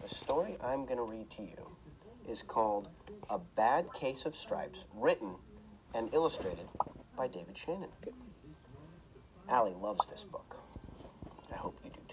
the story I'm going to read to you is called A Bad Case of Stripes, written and illustrated by David Shannon. Allie loves this book. I hope you do